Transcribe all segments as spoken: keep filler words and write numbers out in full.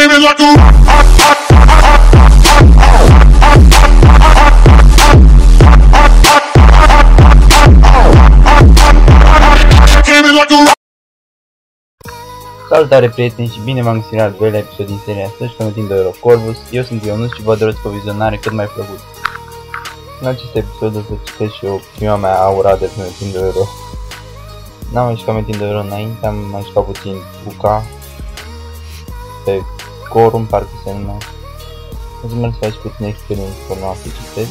came in like a Salutare prieteni și bine v-am găsit la al doilea episod din seria Să-și Cometind Euro Corvus. Eu sunt Ionuț și vă doresc o vizionare cât mai plăcută. În acest episod o să citesc și eu prima mea aura de Cometind Euro. N-am mai jucat Cometind Euro înainte, am mai jucat puțin Cuca pe Corum, parcă se numea. O să merg să faci puțin experiență pe urma să citesc.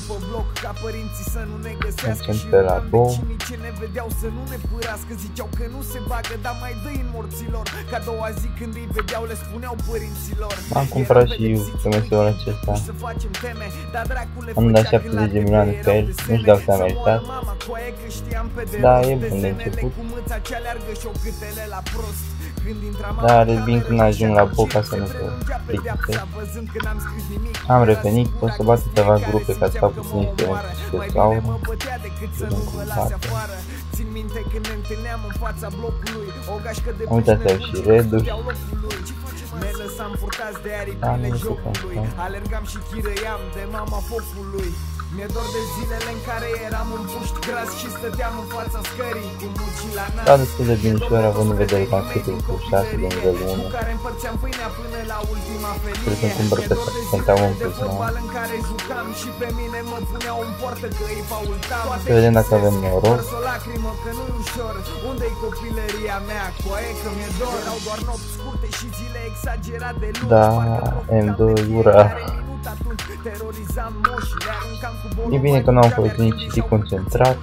Mergem pe la două. M-am cumpărat și eu pe meseul acesta. Am dat șaptezeci de milioane pe el, nu știu dacă s-a meritat. Da, e bun de început. Dar e bine când ajung la boca să nu se plictisesc. Am revenit, o să bat câteva grupe ca să fac puțin experiență pe scaună. Am uitat să iau și reduri. Da, nu știu cum stau. Mi-e dor de zilele în care eram un puști gras și stăteam în fața scării cu mucii la nas. Da, destul de binișoare având în vedere că am câtul cu șase de nivel unu. Trebuie să-mi cumpăr pe Pentagon plus nouă. Să vedem dacă avem noroc. Da, M doi, ura. E bine că nu am folosit nici citit concentrat.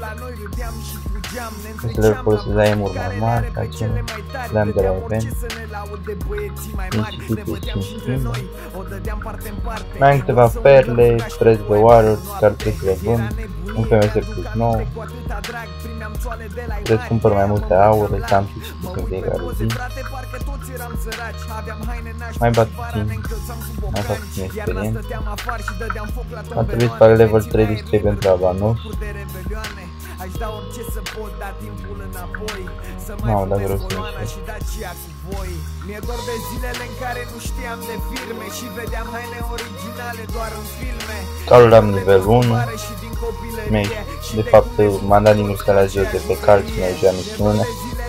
O să le folosesc la emuri mai mari, ca ce le-am de la event. Nici citit e cinci schimbă. Mai am câteva perle, preț de Warriors, care trebuie să le vând. Un F M S plus nouă. Trebuie să cumpăr mai multe aure, să am și citit în fiecare zi. Mai bat puțin, mai fac puțin experiență. A trebuit să fac level treizeci și trei pentru a lua noștri. Mamă, dar vreau să nu știu. Mi-e dor de zilele în care nu știam de firme și vedeam haine originale doar în filme. Calul am nivel unu. De fapt, m-am dat din la jos de pe cal și mi-a jucat misiune.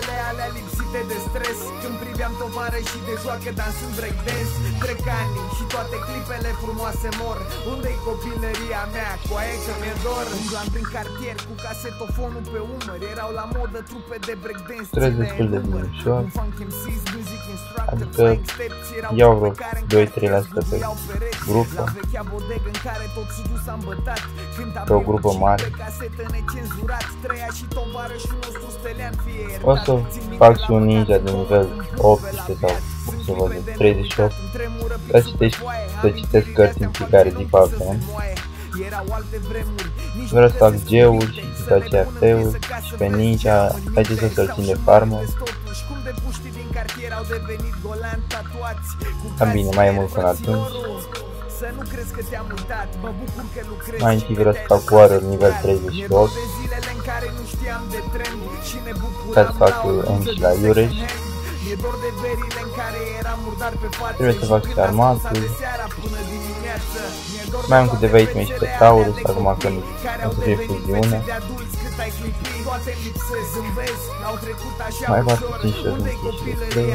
Priveam tovarăși de joacă dansând breakdance. Trec ani și toate clipele frumoase mor. Unde-i copilăria mea? Coaie că mi-e dor. Umblam prin cartier cu casetofonul pe umări. Erau la modă trupe de breakdance. Trebuie destul de bine ușor. Adică iau vreo doi trei la sută pe grupă. Pe o grupă mare. O să fac și un ninja de nivel optsprezece sau să văd treizeci și opt. Ca să citesc cărți în fiecare zi pe avem. Vreau să fac G-uri și după aceea F-uri și pe ninja, haideți să-l țin de farmă. Cam bine, mai e mult până atunci. Mai întâi vreau să fac Warrior nivel treizeci și opt. Ca să fac N și la Iureș. Trebuie să fac și armatul. Mai am câteva iteme și pe Taurus, acum când o să fie fuziune. Mai fac puțin și ajung și de trei.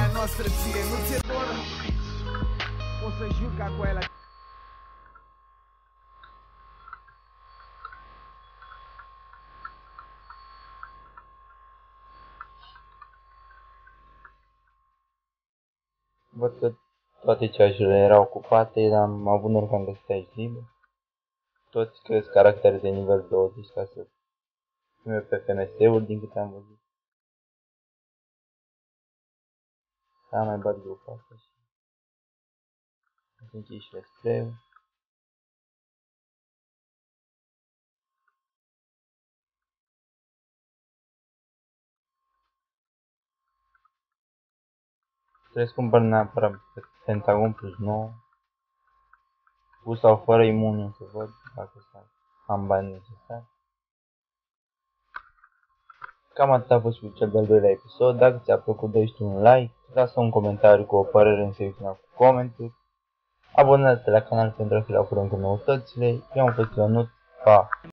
Văd că toate ceasurile erau ocupate, dar am avut noroc că am găsit aici liber. Toți cresc caractere de nivel douăzeci ca să fie pe F M S-uri din câte am văzut. Da, mai bat grupa asta și să închei și spray-ul. Trebuie să cumpăr neapărat Pentagon plus nouă. Cu sau fără imuniu să văd dacă am bani necesari. Cam atât a fost cu cel de-al doilea episod. Dacă ți-a plăcut, dă-i tu un like, lasă un comentariu cu o părere în secțiunea cu comentarii. Abonează-te la canal pentru a fi la curent cu noutățile. Eu am fost Ionut. Pa!